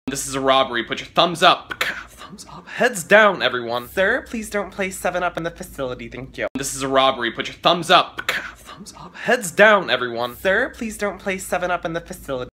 This is a robbery. Put your thumbs up. Thumbs up. Heads down, everyone. Sir, please don't play 7-Up in the facility, thank you. This is a robbery. Put your thumbs up. Thumbs up. Heads down, everyone. Sir, please don't play 7-Up in the facility.